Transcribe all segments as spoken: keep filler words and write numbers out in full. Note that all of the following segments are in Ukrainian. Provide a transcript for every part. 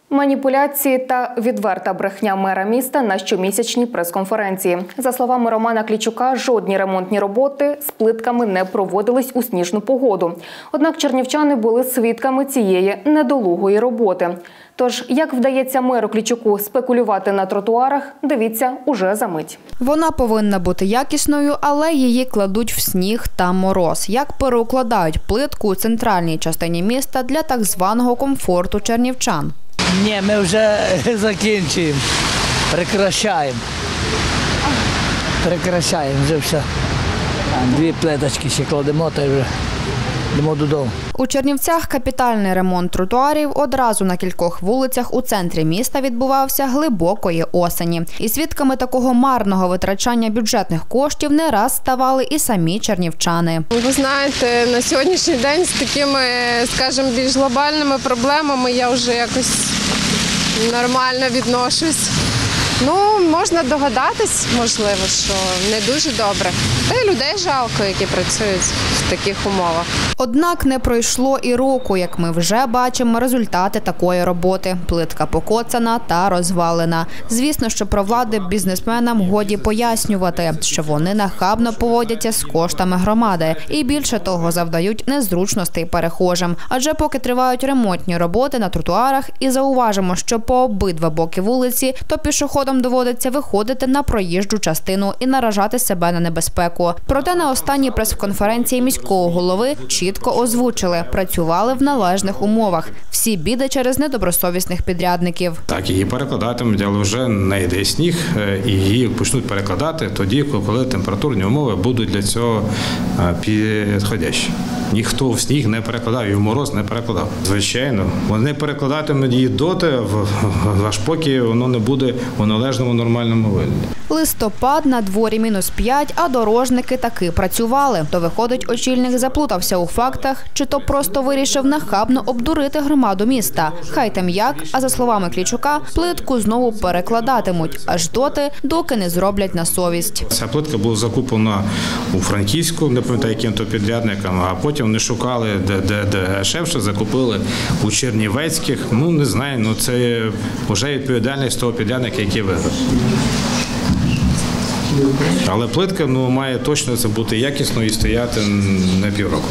Маніпуляції та відверта брехня мера міста на щомісячній прес-конференції. За словами Романа Клічука, жодні ремонтні роботи з плитками не проводились у сніжну погоду. Однак чернівчани були свідками цієї недолугої роботи. Тож, як вдається меру Клічуку спекулювати на тротуарах, дивіться уже за мить. Вона повинна бути якісною, але її кладуть в сніг та мороз. Як переукладають плитку у центральній частині міста для так званого комфорту чернівчан? Ні, ми вже закінчуємо, прекращаємо. Прекращаємо вже все. Дві плиточки ще кладемо, та вже йдемо додому. У Чернівцях капітальний ремонт тротуарів одразу на кількох вулицях у центрі міста відбувався глибокої осені. І свідками такого марного витрачання бюджетних коштів не раз ставали і самі чернівчани. Ви знаєте, на сьогоднішній день з такими, скажімо, більш глобальними проблемами я вже якось нормально відношусь. Ну, можна догадатись, можливо, що не дуже добре. Та й людей жалко, які працюють в таких умовах. Однак не пройшло і року, як ми вже бачимо результати такої роботи. Плитка покоцана та розвалена. Звісно, що про влади бізнесменам годі пояснювати, що вони нахабно поводяться з коштами громади. І більше того, завдають незручностей перехожим. Адже поки тривають ремонтні роботи на тротуарах, і зауважимо, що по обидва боки вулиці, то пішоходам доводиться виходити на проїжджу частину і наражати себе на небезпеку. Проте на останній прес-конференції міського голови чітко озвучили – працювали в належних умовах. Всі біди через недобросовісних підрядників. Так, її перекладатимуть, але вже не йде сніг, і її почнуть перекладати тоді, коли температурні умови будуть для цього підходящі. Ніхто в сніг не перекладав і в мороз не перекладав. Звичайно, вони перекладатимуть її доти, аж поки воно не буде у належному нормальному вигляді. Листопад, на дворі мінус п'ять, а дорожники таки працювали. То виходить, очільник заплутався у фактах, чи то просто вирішив нахабно обдурити громаду міста. Хай там як, а за словами Клічука, плитку знову перекладатимуть, аж доти, доки не зроблять на совість. Ця плитка була закуплена у Франківську, не пам'ятаю, яким-то підрядникам, а потім вони шукали, де, де, де дешевше, закупили у Чернівецьких. Ну, не знаю, ну це вже відповідальність того підрядника, який виграв. Але плитка ну, має точно це бути якісною і стояти не півроку.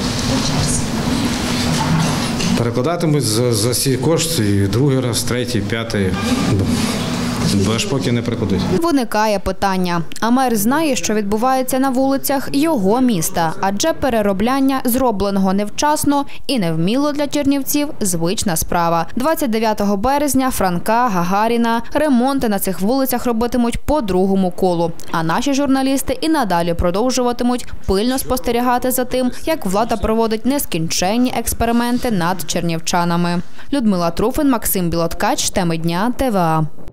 Перекладатимуть за, за ці кошти і другий раз, третій, п'ятий. Аж поки не прикладуть. Виникає питання. А мер знає, що відбувається на вулицях його міста. Адже переробляння зробленого невчасно і невміло для чернівців – звична справа. двадцять дев'ятого березня, Франка, Гагаріна. Ремонти на цих вулицях робитимуть по другому колу. А наші журналісти і надалі продовжуватимуть пильно спостерігати за тим, як влада проводить нескінченні експерименти над чернівчанами. Людмила Труфин, Максим Білоткач, Теми дня, ТВА.